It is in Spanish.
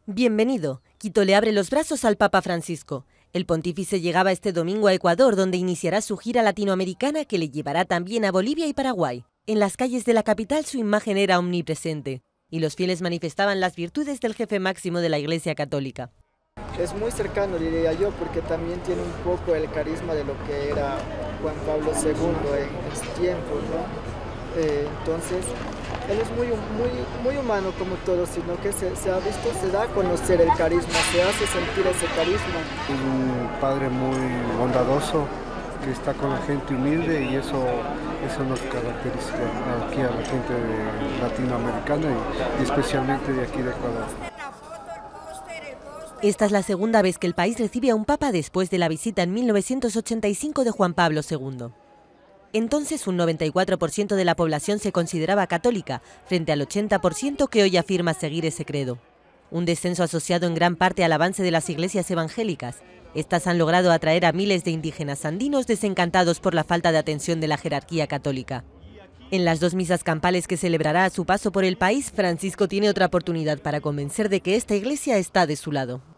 Bienvenido. Quito le abre los brazos al Papa Francisco. El pontífice llegaba este domingo a Ecuador, donde iniciará su gira latinoamericana que le llevará también a Bolivia y Paraguay. En las calles de la capital su imagen era omnipresente, y los fieles manifestaban las virtudes del jefe máximo de la Iglesia Católica. Es muy cercano, diría yo, porque también tiene un poco el carisma de lo que era Juan Pablo II en sus tiempos, ¿no? Entonces, él es muy humano como todos, sino que se ha visto, se da a conocer el carisma, se hace sentir ese carisma. Es un padre muy bondadoso, que está con la gente humilde y eso nos caracteriza aquí a la gente latinoamericana y especialmente de aquí de Ecuador. Esta es la segunda vez que el país recibe a un papa después de la visita en 1985 de Juan Pablo II. Entonces un 94% de la población se consideraba católica, frente al 80% que hoy afirma seguir ese credo. Un descenso asociado en gran parte al avance de las iglesias evangélicas. Estas han logrado atraer a miles de indígenas andinos desencantados por la falta de atención de la jerarquía católica. En las dos misas campales que celebrará a su paso por el país, Francisco tiene otra oportunidad para convencer de que esta iglesia está de su lado.